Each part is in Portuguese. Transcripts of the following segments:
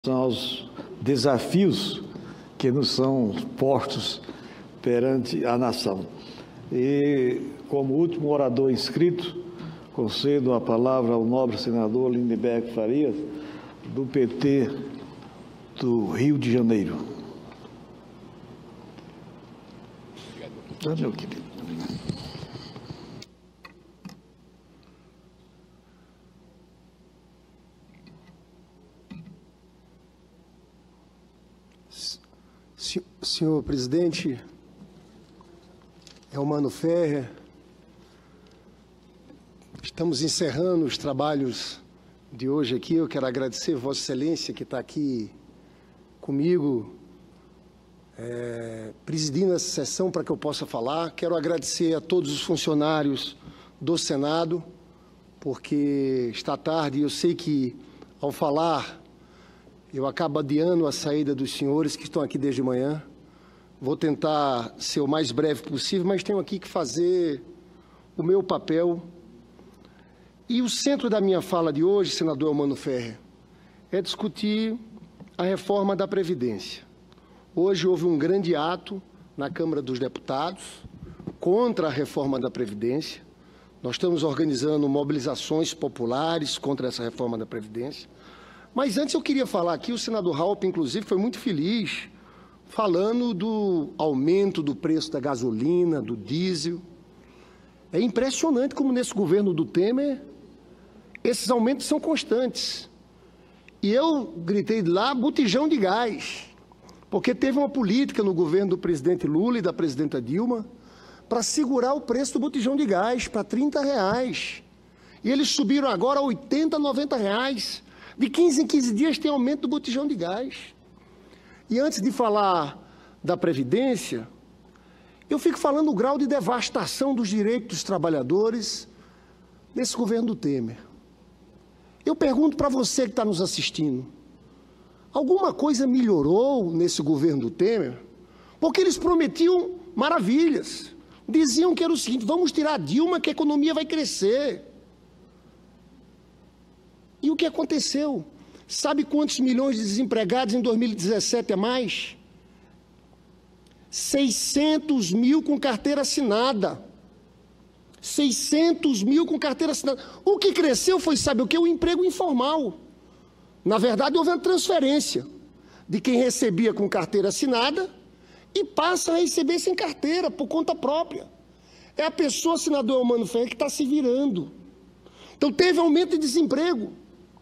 aos desafios que nos são postos perante a nação. E, como último orador inscrito, concedo a palavra ao nobre senador Lindenberg Farias, do PT do Rio de Janeiro. Meu querido. Senhor presidente, Elmano Ferrer, estamos encerrando os trabalhos de hoje aqui. Eu quero agradecer a Vossa Excelência que está aqui comigo, presidindo essa sessão para que eu possa falar. Quero agradecer a todos os funcionários do Senado, porque está tarde e eu sei que, ao falar, eu acabo adiando a saída dos senhores que estão aqui desde manhã. Vou tentar ser o mais breve possível, mas tenho aqui que fazer o meu papel. E o centro da minha fala de hoje, senador Elmano Ferrer, é discutir a reforma da Previdência. Hoje houve um grande ato na Câmara dos Deputados contra a reforma da Previdência. Nós estamos organizando mobilizações populares contra essa reforma da Previdência. Mas antes eu queria falar aqui, o senador Raupp, inclusive, foi muito feliz falando do aumento do preço da gasolina, do diesel. É impressionante como nesse governo do Temer esses aumentos são constantes. E eu gritei lá, botijão de gás, porque teve uma política no governo do presidente Lula e da presidenta Dilma para segurar o preço do botijão de gás para R$30. E eles subiram agora a R$80, R$90. De 15 em 15 dias tem aumento do botijão de gás. E antes de falar da Previdência, eu fico falando do grau de devastação dos direitos dos trabalhadores nesse governo do Temer. Eu pergunto para você que está nos assistindo, alguma coisa melhorou nesse governo do Temer? Porque eles prometiam maravilhas. Diziam que era o seguinte: vamos tirar a Dilma que a economia vai crescer. E o que aconteceu? Sabe quantos milhões de desempregados em 2017 a mais? 600 mil com carteira assinada. 600 mil com carteira assinada. O que cresceu foi, sabe o que? O emprego informal. Na verdade, houve uma transferência de quem recebia com carteira assinada e passa a receber sem carteira, por conta própria. É a pessoa, senador Elmano Ferrer, que está se virando. Então, teve aumento de desemprego.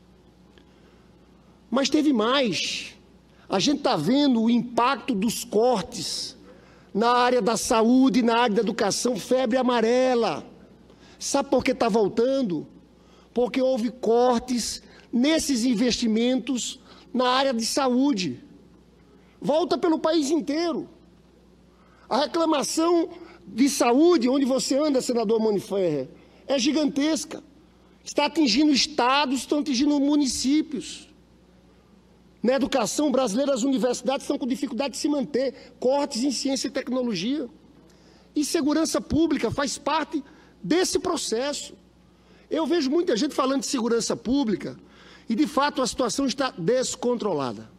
Mas teve mais. A gente está vendo o impacto dos cortes na área da saúde, na área da educação, febre amarela. Sabe por que está voltando? Porque houve cortes nesses investimentos na área de saúde. Volta pelo país inteiro. A reclamação de saúde, onde você anda, senador Elmano Ferrer, é gigantesca. Está atingindo estados, estão atingindo municípios. Na educação brasileira, as universidades estão com dificuldade de se manter, cortes em ciência e tecnologia. E segurança pública faz parte desse processo. Eu vejo muita gente falando de segurança pública e, de fato, a situação está descontrolada.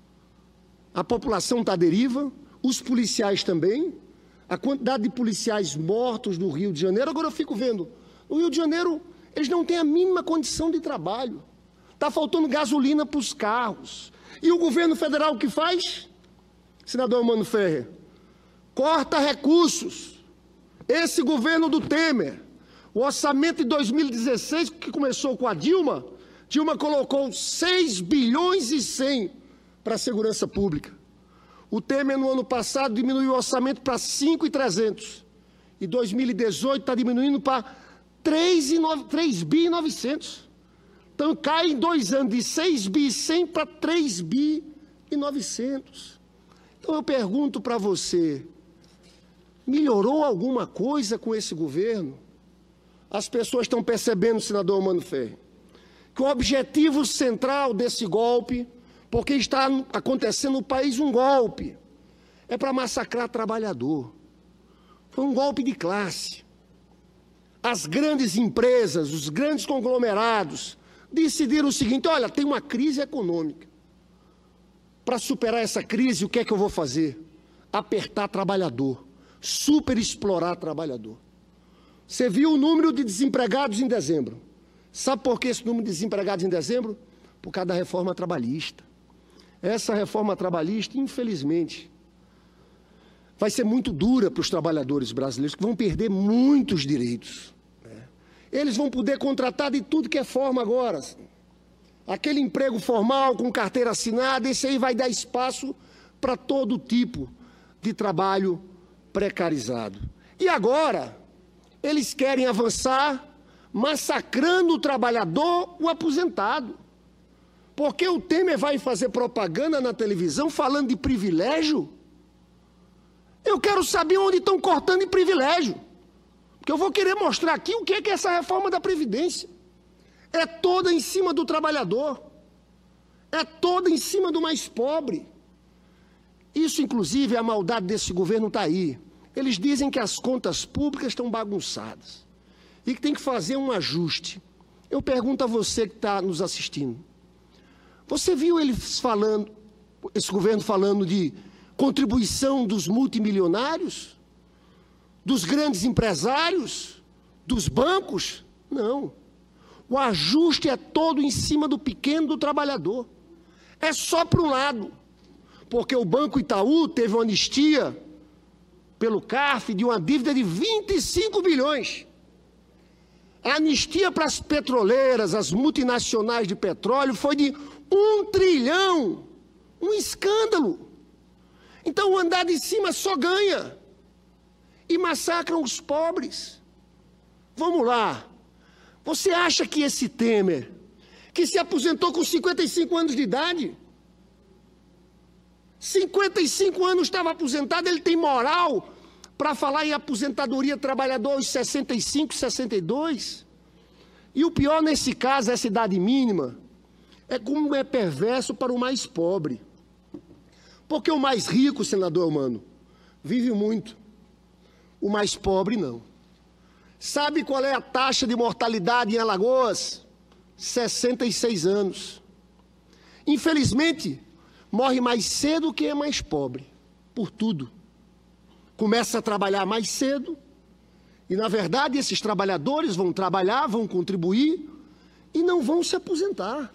A população está à deriva, os policiais também, a quantidade de policiais mortos no Rio de Janeiro. Agora eu fico vendo, no Rio de Janeiro, eles não têm a mínima condição de trabalho. Está faltando gasolina para os carros. E o governo federal o que faz? Senador Elmano Ferrer, corta recursos. Esse governo do Temer, o orçamento de 2016, que começou com a Dilma colocou 6 bilhões e 100 para a segurança pública. O Temer, no ano passado, diminuiu o orçamento para 5.300. E 2018 está diminuindo para 3 bi e 900. Então, cai em 2 anos de 6 bi e 100 para 3 bi e 900. Então, eu pergunto para você, melhorou alguma coisa com esse governo? As pessoas estão percebendo, senador Elmano Ferrer, que o objetivo central desse golpe, porque está acontecendo no país um golpe, é para massacrar trabalhador. Foi um golpe de classe. As grandes empresas, os grandes conglomerados, decidiram o seguinte: olha, tem uma crise econômica, Para superar essa crise, o que é que eu vou fazer? Apertar trabalhador, superexplorar trabalhador. Você viu o número de desempregados em dezembro. Sabe por que esse número de desempregados em dezembro? Por causa da reforma trabalhista. Essa reforma trabalhista, infelizmente, vai ser muito dura para os trabalhadores brasileiros, que vão perder muitos direitos. Eles vão poder contratar de tudo que é forma agora. Aquele emprego formal, com carteira assinada, esse aí vai dar espaço para todo tipo de trabalho precarizado. E agora, eles querem avançar massacrando o trabalhador, o aposentado. Porque o Temer vai fazer propaganda na televisão falando de privilégio? Eu quero saber onde estão cortando em privilégio. Porque eu vou querer mostrar aqui o que é essa reforma da Previdência. É toda em cima do trabalhador. É toda em cima do mais pobre. Isso, inclusive, a maldade desse governo está aí. Eles dizem que as contas públicas estão bagunçadas e que tem que fazer um ajuste. Eu pergunto a você que está nos assistindo. Você viu eles falando, esse governo falando de contribuição dos multimilionários? Dos grandes empresários? Dos bancos? Não. O ajuste é todo em cima do pequeno, do trabalhador. É só para um lado. Porque o Banco Itaú teve uma anistia pelo CARF de uma dívida de 25 bilhões. A anistia para as petroleiras, as multinacionais de petróleo, foi de 1 trilhão. Um escândalo. Então o andar de cima só ganha. E massacram os pobres. Vamos lá. Você acha que esse Temer, que se aposentou com 55 anos de idade, 55 anos estava aposentado, ele tem moral para falar em aposentadoria trabalhador aos 65, 62? E o pior nesse caso, essa idade mínima, é como é perverso para o mais pobre. Porque o mais rico, senador Eumano, vive muito. O mais pobre não. Sabe qual é a taxa de mortalidade em Alagoas? 66 anos. Infelizmente, morre mais cedo quem é mais pobre, por tudo. Começa a trabalhar mais cedo, e na verdade esses trabalhadores vão trabalhar, vão contribuir, e não vão se aposentar.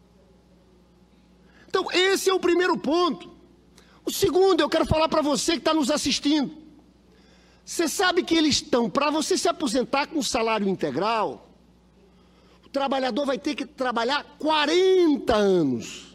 Então esse é o primeiro ponto. O segundo, eu quero falar para você que está nos assistindo. Você sabe que eles estão, para você se aposentar com salário integral, o trabalhador vai ter que trabalhar 40 anos.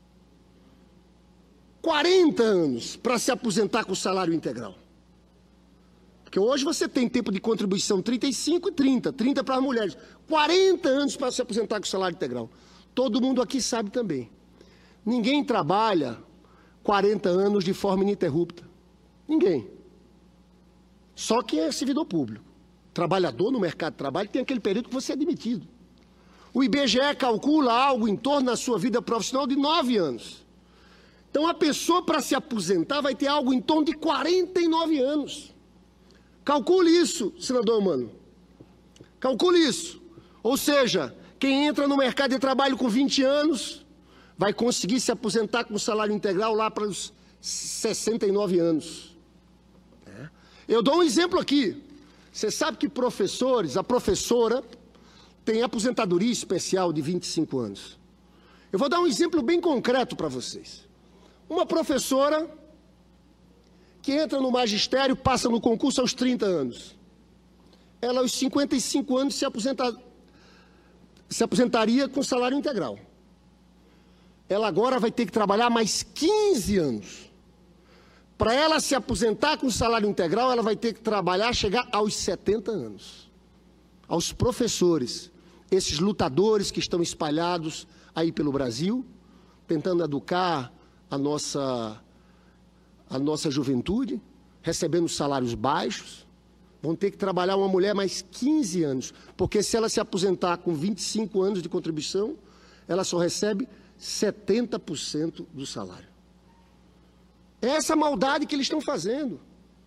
40 anos para se aposentar com salário integral. Porque hoje você tem tempo de contribuição 35 e 30, 30 para as mulheres. 40 anos para se aposentar com salário integral. Todo mundo aqui sabe também. Ninguém trabalha 40 anos de forma ininterrupta. Ninguém. Só quem é servidor público. Trabalhador no mercado de trabalho tem aquele período que você é demitido. O IBGE calcula algo em torno da sua vida profissional de 9 anos. Então a pessoa para se aposentar vai ter algo em torno de 49 anos. Calcule isso, senador Eumano. Calcule isso. Ou seja, quem entra no mercado de trabalho com 20 anos vai conseguir se aposentar com salário integral lá para os 69 anos. Eu dou um exemplo aqui. Você sabe que professores, a professora tem aposentadoria especial de 25 anos. Eu vou dar um exemplo bem concreto para vocês. Uma professora que entra no magistério, passa no concurso aos 30 anos. Ela aos 55 anos se aposentaria com salário integral. Ela agora vai ter que trabalhar mais 15 anos. Para ela se aposentar com salário integral, ela vai ter que trabalhar, chegar aos 70 anos. Aos professores, esses lutadores que estão espalhados aí pelo Brasil, tentando educar a nossa juventude, recebendo salários baixos, vão ter que trabalhar uma mulher mais 15 anos, porque se ela se aposentar com 25 anos de contribuição, ela só recebe 70% do salário. É essa maldade que eles estão fazendo.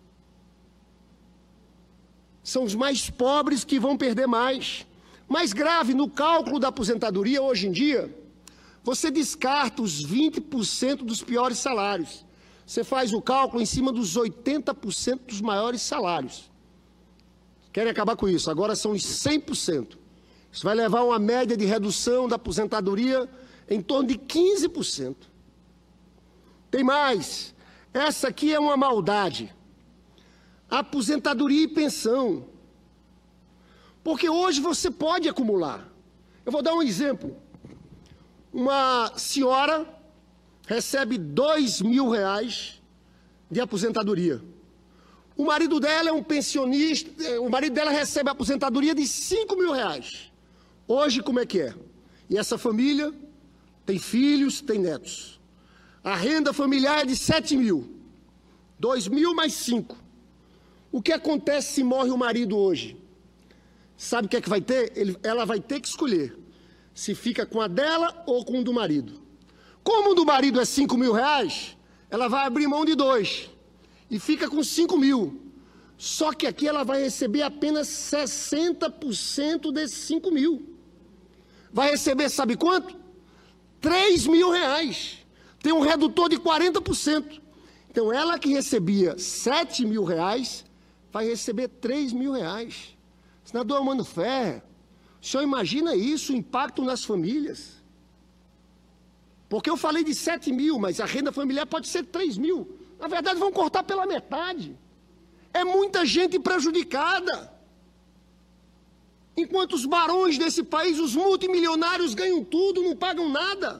São os mais pobres que vão perder mais. Mais grave, no cálculo da aposentadoria, hoje em dia, você descarta os 20% dos piores salários. Você faz o cálculo em cima dos 80% dos maiores salários. Querem acabar com isso, agora são os 100%. Isso vai levar a uma média de redução da aposentadoria em torno de 15%. Tem mais, essa aqui é uma maldade. Aposentadoria e pensão. Porque hoje você pode acumular. Eu vou dar um exemplo. Uma senhora recebe R$2.000 de aposentadoria. O marido dela é um pensionista, o marido dela recebe a aposentadoria de R$5.000. Hoje, como é que é? E essa família tem filhos, tem netos. A renda familiar é de R$7.000. 2.000 mais 5. O que acontece se morre o marido hoje? Sabe o que é que vai ter? Ela vai ter que escolher se fica com a dela ou com o do marido. Como o do marido é R$5.000, ela vai abrir mão de 2 e fica com 5.000. Só que aqui ela vai receber apenas 60% desses 5.000. Vai receber, sabe quanto? R$3.000. Tem um redutor de 40%. Então, ela que recebia R$7.000, vai receber R$3.000. Senador Armando Ferrer, o senhor imagina isso, o impacto nas famílias? Porque eu falei de 7.000, mas a renda familiar pode ser 3.000. Na verdade, vão cortar pela metade. É muita gente prejudicada. Enquanto os barões desse país, os multimilionários, ganham tudo, não pagam nada.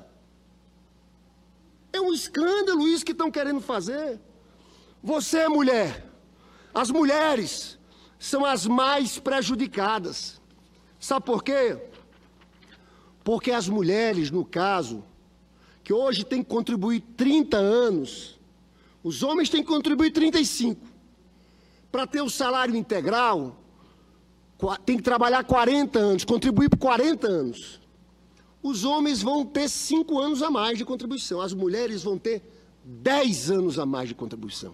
É um escândalo isso que estão querendo fazer. Você é mulher. As mulheres são as mais prejudicadas. Sabe por quê? Porque as mulheres, no caso, que hoje têm que contribuir 30 anos, os homens têm que contribuir 35. Para ter o salário integral, tem que trabalhar 40 anos, contribuir por 40 anos. Os homens vão ter 5 anos a mais de contribuição, as mulheres vão ter 10 anos a mais de contribuição.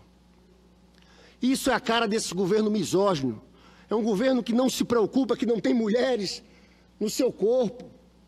Isso é a cara desse governo misógino. É um governo que não se preocupa, que não tem mulheres no seu corpo.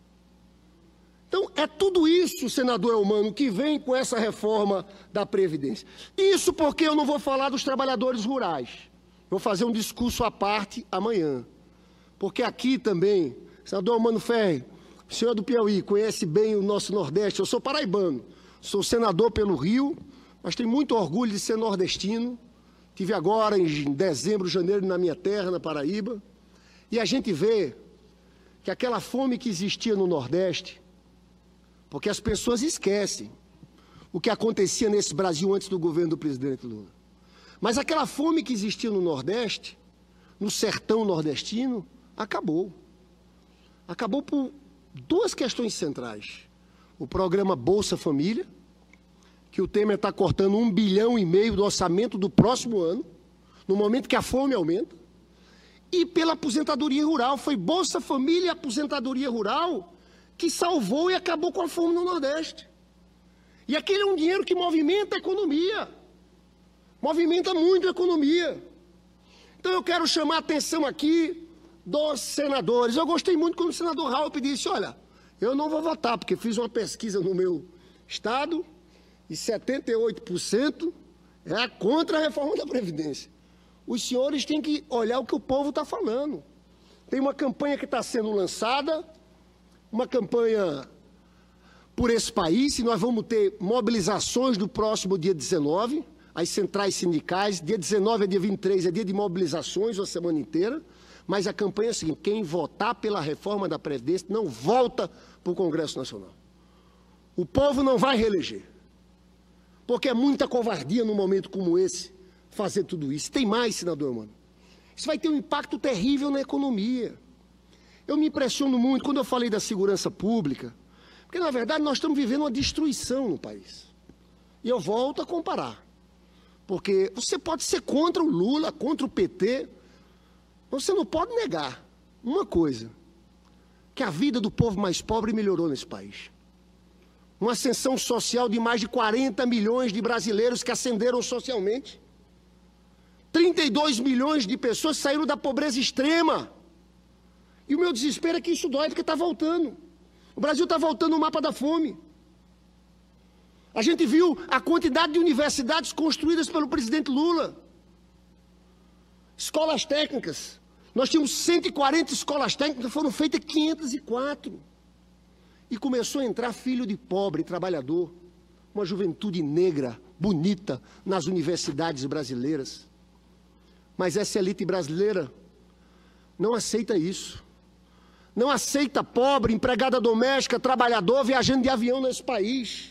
Então, é tudo isso, senador Elmano, que vem com essa reforma da Previdência. Isso porque eu não vou falar dos trabalhadores rurais. Vou fazer um discurso à parte amanhã. Porque aqui também, senador Elmano Ferrer, o senhor é do Piauí, conhece bem o nosso Nordeste. Eu sou paraibano, sou senador pelo Rio, mas tenho muito orgulho de ser nordestino. Tive agora em dezembro, janeiro, na minha terra, na Paraíba. E a gente vê que aquela fome que existia no Nordeste, porque as pessoas esquecem o que acontecia nesse Brasil antes do governo do presidente Lula. Mas aquela fome que existia no Nordeste, no sertão nordestino, acabou. Acabou por 2 questões centrais. O programa Bolsa Família, que o Temer está cortando 1,5 bilhão do orçamento do próximo ano, no momento que a fome aumenta, e pela aposentadoria rural. Foi Bolsa Família e aposentadoria rural que salvou e acabou com a fome no Nordeste. E aquele é um dinheiro que movimenta a economia, movimenta muito a economia. Então eu quero chamar a atenção aqui dos senadores. Eu gostei muito quando o senador Raup disse, olha, eu não vou votar, porque fiz uma pesquisa no meu estado, e 78% é contra a reforma da Previdência. Os senhores têm que olhar o que o povo está falando. Tem uma campanha que está sendo lançada, uma campanha por esse país, e nós vamos ter mobilizações no próximo dia 19, as centrais sindicais, dia 19 a dia 23 é dia de mobilizações a semana inteira, mas a campanha é a seguinte, quem votar pela reforma da Previdência não volta para o Congresso Nacional. O povo não vai reeleger. Porque é muita covardia num momento como esse, fazer tudo isso. Tem mais, senador, mano. Isso vai ter um impacto terrível na economia. Eu me impressiono muito quando eu falei da segurança pública, porque, na verdade, nós estamos vivendo uma destruição no país. E eu volto a comparar. Porque você pode ser contra o Lula, contra o PT, mas você não pode negar uma coisa, que a vida do povo mais pobre melhorou nesse país. Uma ascensão social de mais de 40 milhões de brasileiros que ascenderam socialmente. 32 milhões de pessoas saíram da pobreza extrema. E o meu desespero é que isso dói porque está voltando. O Brasil está voltando ao mapa da fome. A gente viu a quantidade de universidades construídas pelo presidente Lula. Escolas técnicas. Nós tínhamos 140 escolas técnicas, foram feitas 504. E começou a entrar filho de pobre, trabalhador, uma juventude negra, bonita, nas universidades brasileiras. Mas essa elite brasileira não aceita isso. Não aceita pobre, empregada doméstica, trabalhador, viajando de avião nesse país.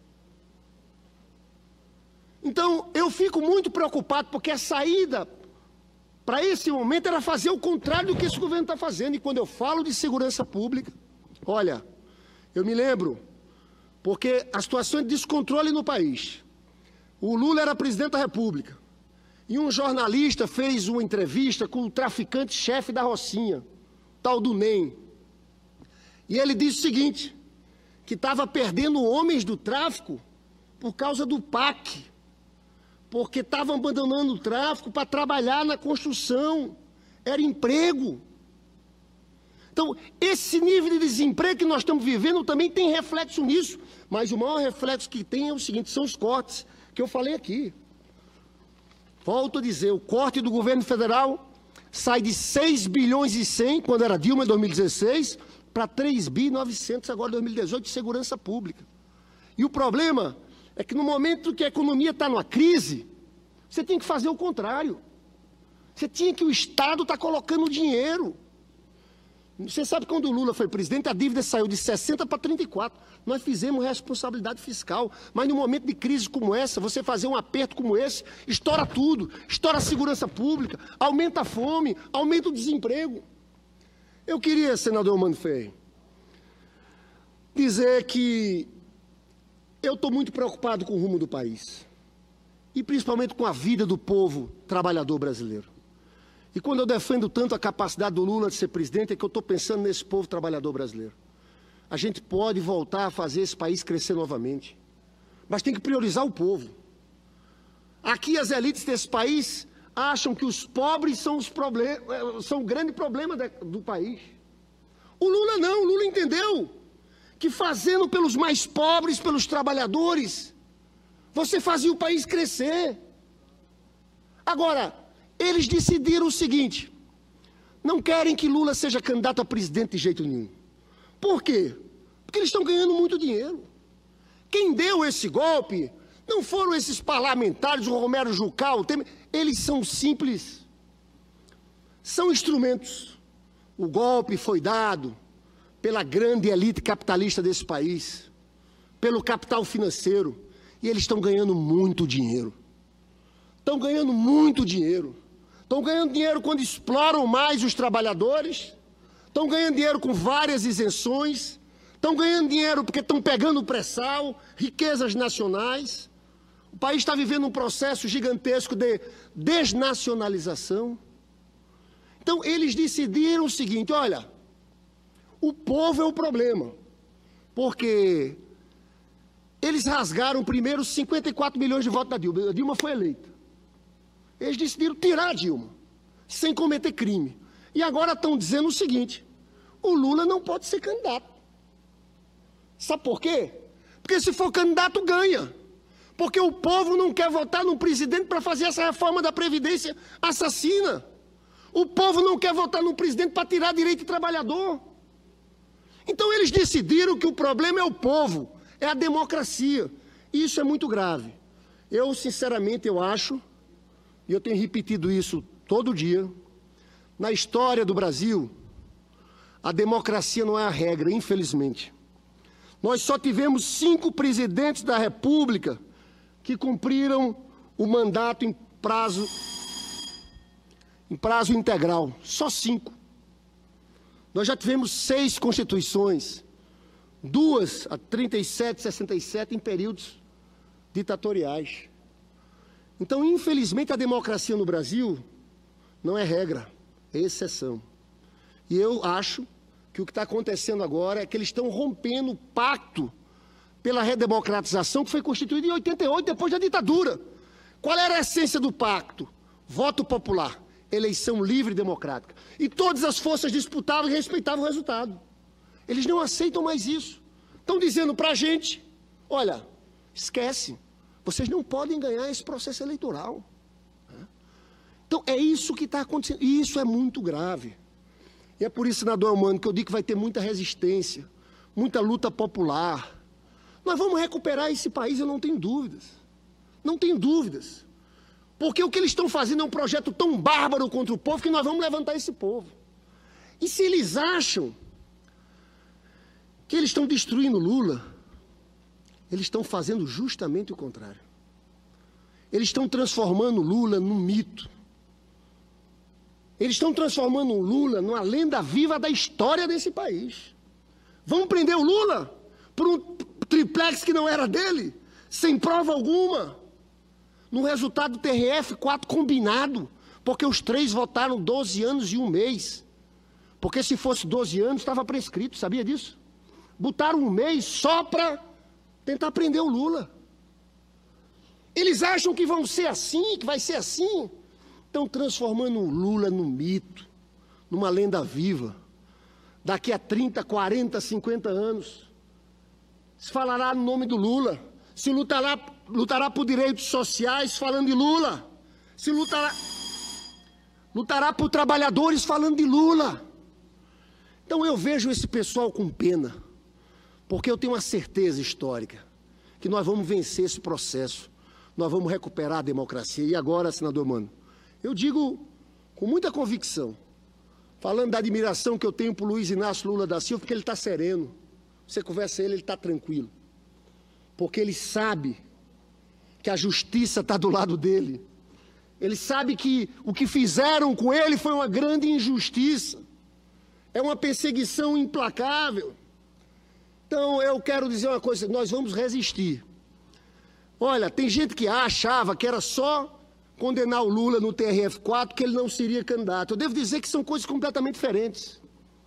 Então, eu fico muito preocupado, porque a saída para esse momento era fazer o contrário do que esse governo está fazendo. E quando eu falo de segurança pública, olha, eu me lembro, porque a situação de descontrole no país. O Lula era presidente da República, e um jornalista fez uma entrevista com o traficante-chefe da Rocinha, tal do NEM. E ele disse o seguinte, que estava perdendo homens do tráfico por causa do PAC, porque estavam abandonando o tráfico para trabalhar na construção, era emprego. Então, esse nível de desemprego que nós estamos vivendo também tem reflexo nisso, mas o maior reflexo que tem é o seguinte, são os cortes que eu falei aqui. Volto a dizer, o corte do governo federal sai de 6 bilhões e 100, quando era Dilma em 2016, para 3 bi 900 agora em 2018 de segurança pública. E o problema é que no momento que a economia está numa crise, você tem que fazer o contrário. Você tinha que o Estado está colocando dinheiro. Você sabe que quando o Lula foi presidente, a dívida saiu de 60 para 34. Nós fizemos responsabilidade fiscal. Mas no momento de crise como essa, você fazer um aperto como esse, estoura tudo. Estoura a segurança pública, aumenta a fome, aumenta o desemprego. Eu queria, senador Mano Ferreira, dizer que eu estou muito preocupado com o rumo do país. E principalmente com a vida do povo trabalhador brasileiro. E quando eu defendo tanto a capacidade do Lula de ser presidente, é que eu estou pensando nesse povo trabalhador brasileiro. A gente pode voltar a fazer esse país crescer novamente, mas tem que priorizar o povo. Aqui as elites desse país acham que os pobres são o grande problema do país. O Lula não, o Lula entendeu que fazendo pelos mais pobres, pelos trabalhadores, você fazia o país crescer. Agora, eles decidiram o seguinte, não querem que Lula seja candidato a presidente de jeito nenhum. Por quê? Porque eles estão ganhando muito dinheiro. Quem deu esse golpe não foram esses parlamentares, o Romero Jucá, o Temer, eles são simples, são instrumentos. O golpe foi dado pela grande elite capitalista desse país, pelo capital financeiro, e eles estão ganhando muito dinheiro. Estão ganhando muito dinheiro. Estão ganhando dinheiro quando exploram mais os trabalhadores, estão ganhando dinheiro com várias isenções, estão ganhando dinheiro porque estão pegando o pré-sal, riquezas nacionais. O país está vivendo um processo gigantesco de desnacionalização. Então, eles decidiram o seguinte, olha, o povo é o problema, porque eles rasgaram primeiro 54 milhões de votos da Dilma. A Dilma foi eleita. Eles decidiram tirar a Dilma, sem cometer crime. E agora estão dizendo o seguinte, o Lula não pode ser candidato. Sabe por quê? Porque se for candidato, ganha. Porque o povo não quer votar no presidente para fazer essa reforma da Previdência assassina. O povo não quer votar no presidente para tirar direito de trabalhador. Então eles decidiram que o problema é o povo, é a democracia. E isso é muito grave. Eu, sinceramente, eu acho, e eu tenho repetido isso todo dia, na história do Brasil, a democracia não é a regra, infelizmente. Nós só tivemos 5 presidentes da República que cumpriram o mandato em prazo integral. Só 5. Nós já tivemos 6 constituições, 2, a 37, 67, em períodos ditatoriais. Então, infelizmente, a democracia no Brasil não é regra, é exceção. E eu acho que o que está acontecendo agora é que eles estão rompendo o pacto pela redemocratização que foi constituído em 88, depois da ditadura. Qual era a essência do pacto? Voto popular, eleição livre e democrática. E todas as forças disputavam e respeitavam o resultado. Eles não aceitam mais isso. Estão dizendo para a gente, olha, esquece, vocês não podem ganhar esse processo eleitoral. Então, é isso que está acontecendo, e isso é muito grave. E é por isso, senador Eumano, que eu digo que vai ter muita resistência, muita luta popular. Nós vamos recuperar esse país, eu não tenho dúvidas. Não tenho dúvidas. Porque o que eles estão fazendo é um projeto tão bárbaro contra o povo que nós vamos levantar esse povo. E se eles acham que eles estão destruindo Lula, eles estão fazendo justamente o contrário. Eles estão transformando Lula num mito. Eles estão transformando o Lula numa lenda viva da história desse país. Vão prender o Lula por um triplex que não era dele, sem prova alguma, no resultado do TRF-4 combinado, porque os três votaram 12 anos e um mês. Porque se fosse 12 anos, estava prescrito, sabia disso? Botaram um mês só para tentar prender o Lula. Eles acham que vão ser assim, que vai ser assim. Estão transformando o Lula num mito, numa lenda viva. Daqui a 30, 40, 50 anos, se falará no nome do Lula, se lutará por direitos sociais falando de Lula, se lutará por trabalhadores falando de Lula. Então eu vejo esse pessoal com pena, porque eu tenho uma certeza histórica que nós vamos vencer esse processo, nós vamos recuperar a democracia. E agora, senador Mano, eu digo com muita convicção, falando da admiração que eu tenho por Luiz Inácio Lula da Silva, porque ele está sereno. Você conversa com ele está tranquilo. Porque ele sabe que a justiça está do lado dele. Ele sabe que o que fizeram com ele foi uma grande injustiça. É uma perseguição implacável. Então, eu quero dizer uma coisa, nós vamos resistir. Olha, tem gente que achava que era só condenar o Lula no TRF-4, que ele não seria candidato. Eu devo dizer que são coisas completamente diferentes.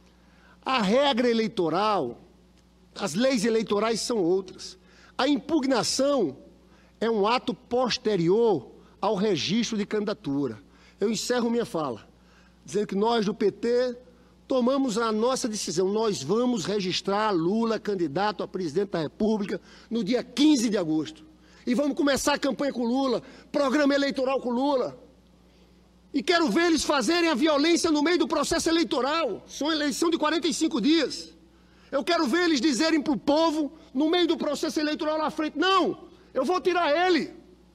A regra eleitoral, as leis eleitorais são outras. A impugnação é um ato posterior ao registro de candidatura. Eu encerro minha fala, dizendo que nós do PT tomamos a nossa decisão. Nós vamos registrar Lula candidato a presidente da República no dia 15 de agosto. E vamos começar a campanha com Lula, programa eleitoral com Lula. E quero ver eles fazerem a violência no meio do processo eleitoral. São eleição de 45 dias. Eu quero ver eles dizerem para o povo, no meio do processo eleitoral lá à frente, não, eu vou tirar ele.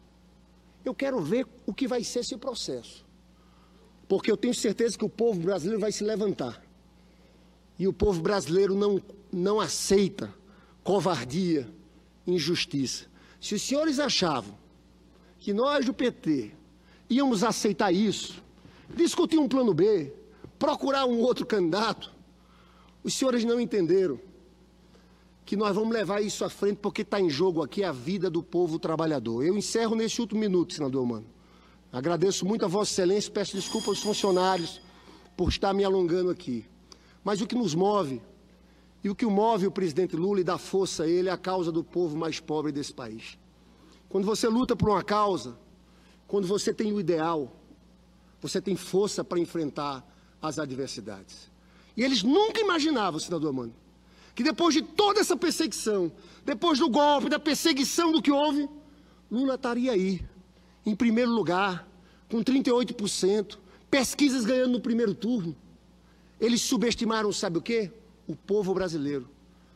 Eu quero ver o que vai ser esse processo. Porque eu tenho certeza que o povo brasileiro vai se levantar. E o povo brasileiro não aceita covardia, injustiça. Se os senhores achavam que nós do PT íamos aceitar isso, discutir um plano B, procurar um outro candidato, os senhores não entenderam que nós vamos levar isso à frente porque está em jogo aqui a vida do povo trabalhador. Eu encerro nesse último minuto, senador Mano. Agradeço muito a Vossa Excelência, peço desculpa aos funcionários por estar me alongando aqui. Mas o que nos move, e o que move o presidente Lula e dá força a ele, é a causa do povo mais pobre desse país. Quando você luta por uma causa, quando você tem o ideal, você tem força para enfrentar as adversidades. E eles nunca imaginavam, senador Mano, que depois de toda essa perseguição, depois do golpe, da perseguição do que houve, Lula estaria aí, em primeiro lugar, com 38%, pesquisas ganhando no primeiro turno. Eles subestimaram, sabe o quê? O povo brasileiro.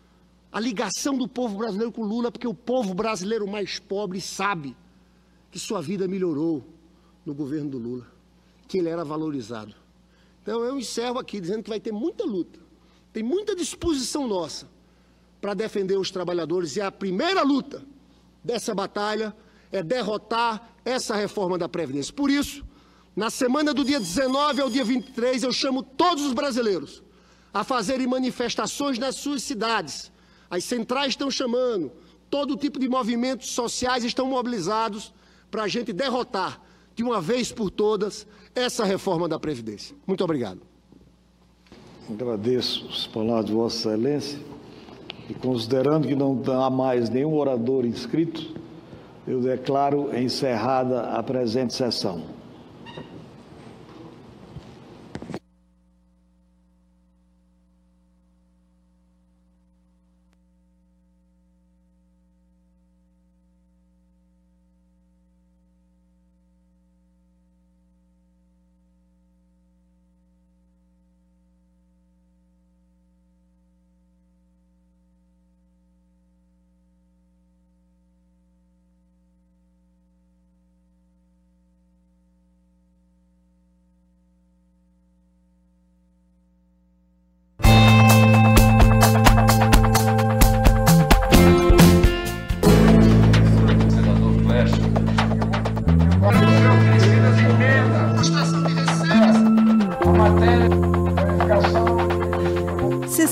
A ligação do povo brasileiro com Lula, porque o povo brasileiro mais pobre sabe que sua vida melhorou no governo do Lula, que ele era valorizado. Então eu encerro aqui dizendo que vai ter muita luta, tem muita disposição nossa para defender os trabalhadores, e a primeira luta dessa batalha é derrotar essa reforma da Previdência. Por isso, na semana do dia 19 ao dia 23, eu chamo todos os brasileiros a fazerem manifestações nas suas cidades. As centrais estão chamando, todo tipo de movimentos sociais estão mobilizados para a gente derrotar, de uma vez por todas, essa reforma da Previdência. Muito obrigado. Agradeço as palavras de Vossa Excelência e, considerando que não há mais nenhum orador inscrito, eu declaro encerrada a presente sessão.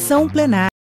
Sessão plenária.